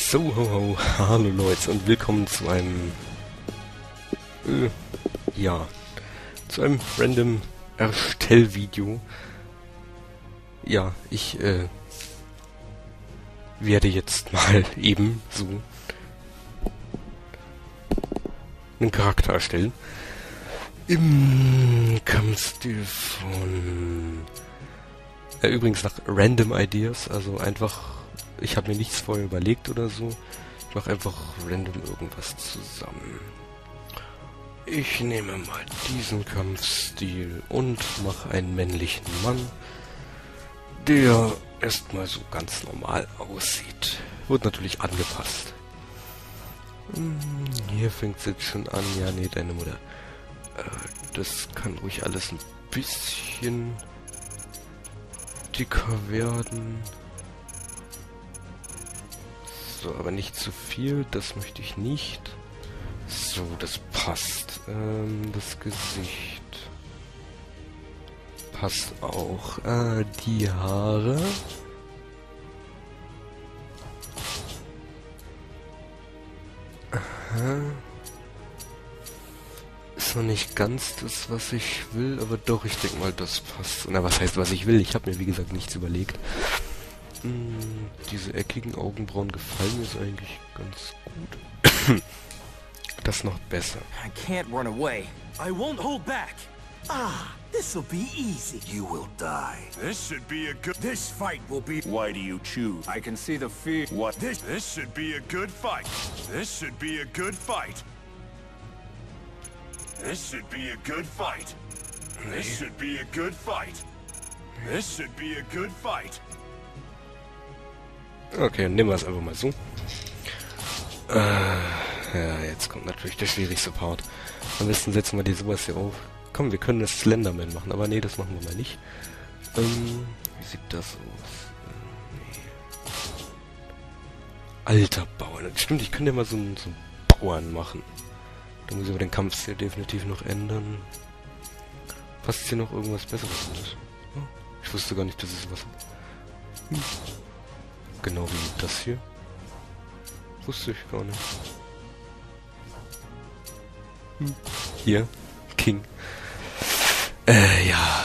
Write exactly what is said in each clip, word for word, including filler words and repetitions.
So, ho, ho, hallo Leute und willkommen zu einem, äh, ja, zu einem random Erstellvideo. Ja, ich, äh, werde jetzt mal eben so einen Charakter erstellen. Im Kampfstil von, äh, übrigens nach Random Ideas, also einfach, ich habe mir nichts vorher überlegt oder so. Ich mache einfach random irgendwas zusammen. Ich nehme mal diesen Kampfstil und mache einen männlichen Mann, der erstmal so ganz normal aussieht. Wird natürlich angepasst. Hm, hier fängt es jetzt schon an. Ja, nee, deine Mutter. Äh, das kann ruhig alles ein bisschen dicker werden. So, aber nicht zu viel, das möchte ich nicht. So, das passt. Ähm, das Gesicht passt auch. Äh, die Haare. Aha. Ist noch nicht ganz das, was ich will, aber doch, ich denke mal, das passt. Na, was heißt, was ich will? Ich habe mir, wie gesagt, nichts überlegt. Hm, diese eckigen Augenbrauen gefallen mir so eigentlich ganz gut. Das noch besser. I can't run away. I won't hold back. Ah, this'll be easy. You will die. This should be a good. This fight will be. Why do you choose? I can see the fear. What? This. This should be a good fight. This should be a good fight. This should be a good fight. This should be a good fight. This should be a good fight. Okay, dann nehmen wir es einfach mal so. Äh, ja, jetzt kommt natürlich der schwierigste Part. Am besten setzen wir die sowas hier auf. Komm, wir können das Slenderman machen, aber nee, das machen wir mal nicht. Ähm, wie sieht das aus? Ähm, nee. Alter Bauern. Stimmt, ich könnte ja mal so einen, so einen Bauern machen. Da muss ich aber den Kampfstil definitiv noch ändern. Passt hier noch irgendwas Besseres? Oh, ich wusste gar nicht, dass es was... Hm. Genau wie das hier. Wusste ich gar nicht. Hm. Hier. King. Äh, ja.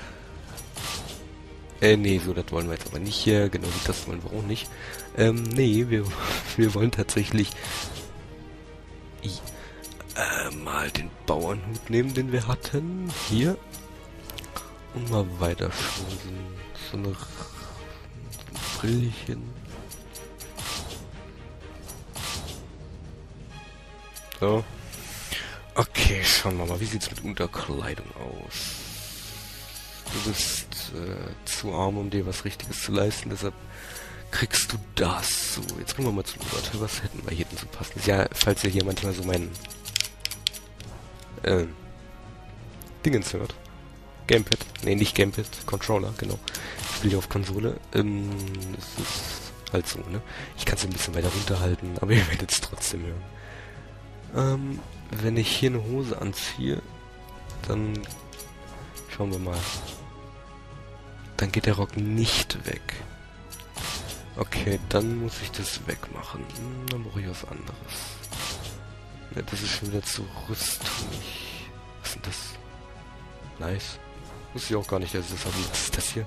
Äh, nee, so, das wollen wir jetzt aber nicht hier. Genau wie das wollen wir auch nicht. Ähm, nee, wir, wir wollen tatsächlich I, äh, mal den Bauernhut nehmen, den wir hatten. Hier. Und mal weiter schmusen. So eine Brillchen. So. Okay, schauen wir mal, wie sieht's mit Unterkleidung aus? Du bist äh, zu arm, um dir was Richtiges zu leisten, deshalb kriegst du das. So, jetzt gehen wir mal zum Oberteil. Was hätten wir hier denn so passend? Ja, falls ihr hier manchmal so meinen äh, Dingens hört. Gamepad. Ne, nicht Gamepad, Controller, genau. Ich spiele hier auf Konsole. Ähm, das ist halt so, ne? Ich kann es ein bisschen weiter runterhalten, aber ihr werdet es trotzdem hören. Ähm, wenn ich hier eine Hose anziehe, dann schauen wir mal. Dann geht der Rock nicht weg. Okay, dann muss ich das wegmachen. Hm, dann brauche ich was anderes. Ne, das ist schon wieder zu rüstig. Was ist denn das? Nice. Wusste ich auch gar nicht, dass ich das habe. Was ist das hier?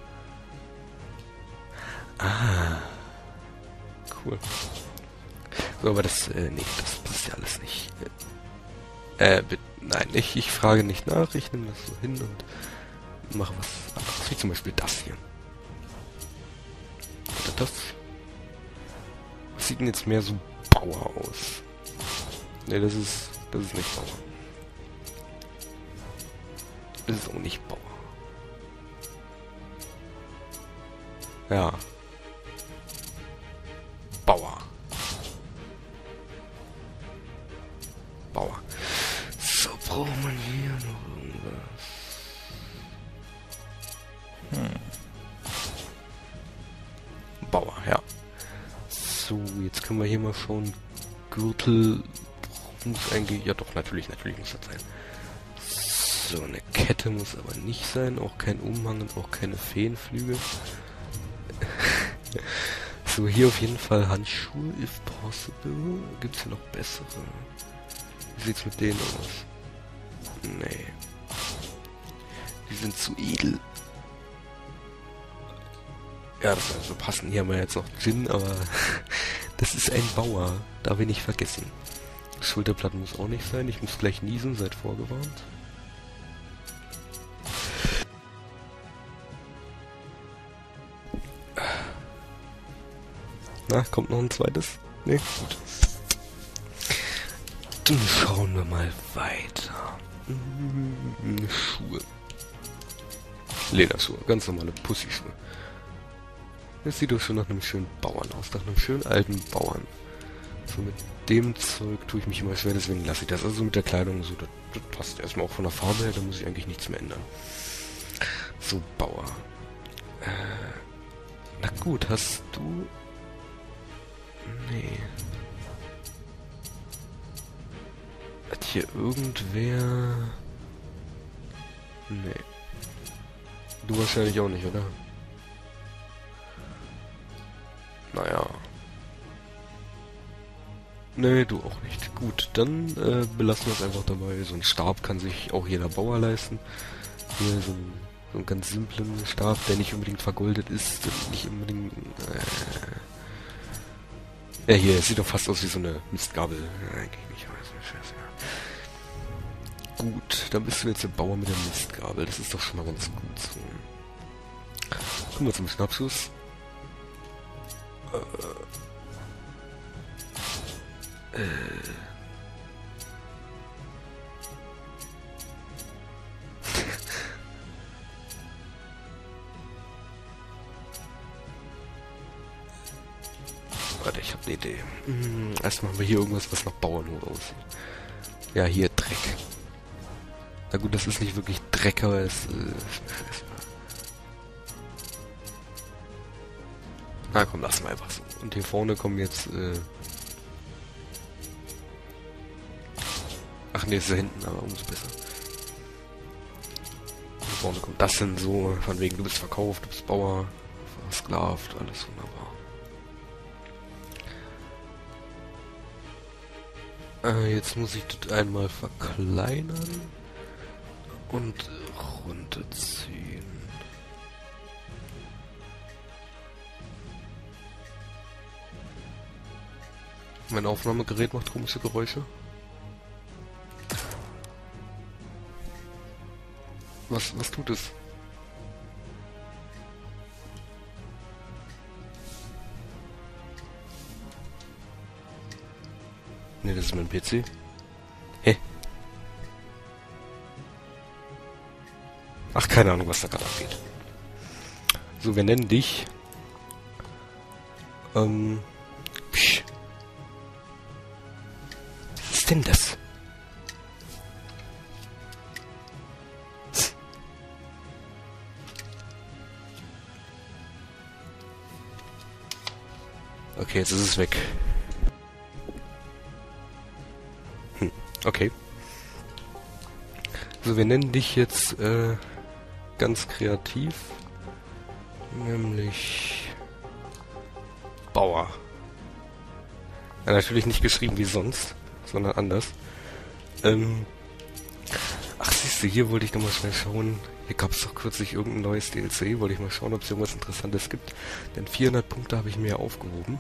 Ah. Cool. So, aber das, äh, nee, das passt ja alles nicht. Äh, äh bitte, nein, ich, ich frage nicht nach, ich nehme das so hin und mache was anderes, wie zum Beispiel das hier. Oder das. Was sieht denn jetzt mehr so Bauer aus? Ne, das ist, das ist nicht Bauer. Das ist auch nicht Bauer. Ja. Bauer. Bauer. So, braucht man hier noch irgendwas? Hm. Bauer, ja. So, jetzt können wir hier mal schauen. Gürtel muss eigentlich... Ja doch, natürlich, natürlich muss das sein. So, eine Kette muss aber nicht sein. Auch kein Umhang und auch keine Feenflügel. So, So, hier auf jeden Fall Handschuhe, if possible. Gibt's hier noch bessere? Wie sieht's mit denen aus? Nee. Die sind zu edel. Ja, das also passen. Hier haben wir jetzt noch Gin, aber das ist ein Bauer. Darf ich nicht vergessen. Schulterblatt muss auch nicht sein. Ich muss gleich niesen, seid vorgewarnt. Na, kommt noch ein zweites? Ne, gut. Dann schauen wir mal weiter. Hm, Schuhe. Lederschuhe, ganz normale Pussyschuhe. Das sieht doch schon nach einem schönen Bauern aus, nach einem schönen alten Bauern. So mit dem Zeug tue ich mich immer schwer, deswegen lasse ich das. Also mit der Kleidung, so, das, das passt erstmal auch von der Farbe her, da muss ich eigentlich nichts mehr ändern. So, Bauer. Äh, na gut, hast du... Nee. Hat hier irgendwer... Nee. Du wahrscheinlich auch nicht, oder? Naja. Nee, du auch nicht. Gut, dann äh, belassen wir es einfach dabei. So ein Stab kann sich auch jeder Bauer leisten. Hier so ein, so einen ganz simplen Stab, der nicht unbedingt vergoldet ist. Nicht unbedingt... Äh, ja, hier, es sieht doch fast aus wie so eine Mistgabel. Ja, eigentlich nicht, aber ist mir scheiße. Gut, dann bist du jetzt der Bauer mit der Mistgabel. Das ist doch schon mal ganz gut so. Kommen wir zum Schnappschuss. Äh. Äh. Warte, ich habe eine Idee. Hm, erstmal haben wir hier irgendwas, was nach Bauernhof aussieht. Ja, hier Dreck. Na gut, das ist nicht wirklich Dreck, aber es äh, ist... Na komm, lassen wir einfach so. Und hier vorne kommen jetzt... Äh Ach nee, ist da hinten, aber umso besser. Hier vorne kommt das hin so, von wegen du bist verkauft, du bist Bauer, versklavt, alles wunderbar. Äh, jetzt muss ich das einmal verkleinern und runterziehen. Mein Aufnahmegerät macht komische Geräusche. Was, was tut es? Ne, das ist mein P C. Hä? Ach, keine Ahnung, was da gerade abgeht. So, wir nennen dich... Ähm... Psch. Was ist denn das? Okay, jetzt ist es weg. Hm, okay. So, wir nennen dich jetzt äh, ganz kreativ. Nämlich... Bauer. Ja, natürlich nicht geschrieben wie sonst, sondern anders. Ähm... Ach, siehst du, hier wollte ich noch mal schnell schauen. Hier gab es doch kürzlich irgendein neues D L C. Wollte ich mal schauen, ob es irgendwas Interessantes gibt. Denn vierhundert Punkte habe ich mir aufgehoben.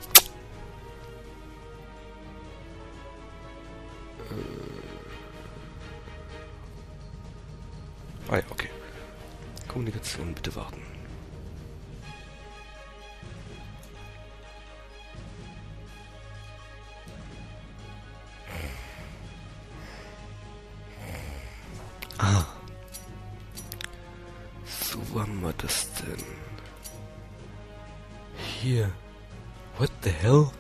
Ah ja, okay. Kommunikation, bitte warten. Ah. So, wo haben wir das denn? Hier. What the hell?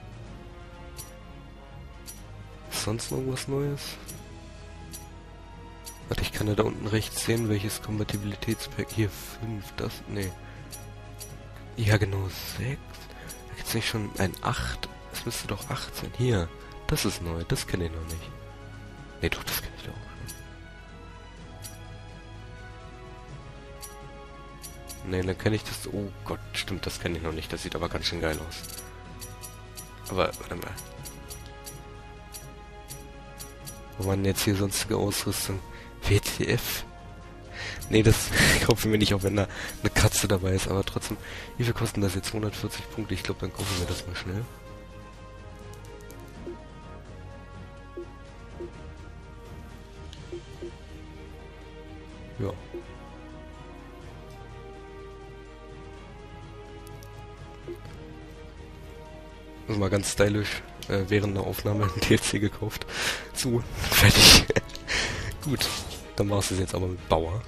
Ist sonst noch was Neues? Warte, ich kann ja da unten rechts sehen, welches Kompatibilitätspack. Hier, fünf, das, nee. Ja, genau, sechs. Da gibt's nicht schon ein acht. Es müsste doch acht sein. Hier, das ist neu, das kenne ich noch nicht. Nee, doch, das kenne ich doch auch schon. Ne, dann kenne ich das... Oh Gott, stimmt, das kenne ich noch nicht. Das sieht aber ganz schön geil aus. Aber, warte mal. Wo war denn jetzt hier sonstige Ausrüstung? W T F? Ne, das kaufen wir nicht, auch wenn da eine Katze dabei ist. Aber trotzdem, wie viel kosten das jetzt? hundertvierzig Punkte. Ich glaube, dann kaufen wir das mal schnell. Ja. Das ist mal ganz stylisch äh, während der Aufnahme ein D L C gekauft. So, fertig. Gut, dann war es das jetzt aber mit Bauer.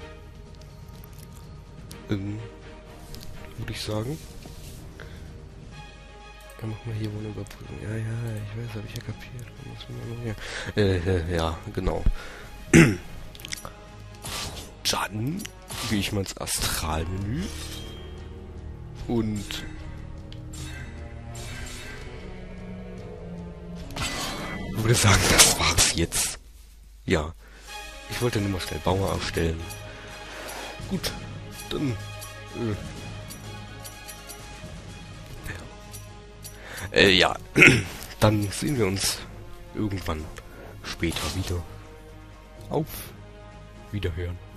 Ähm, würde ich sagen. Dann machen wir hier wohl eine Überprüfung. Ja, ja, ich weiß, habe ich ja kapiert. Was will man noch hier? Äh, äh, ja, genau. Dann gehe ich mal ins Astralmenü und würde sagen, das war's jetzt. Ja, ich wollte nur mal schnell Bauer erstellen. Gut, dann äh, ja. Äh, ja, dann sehen wir uns irgendwann später wieder. Auf Wiederhören.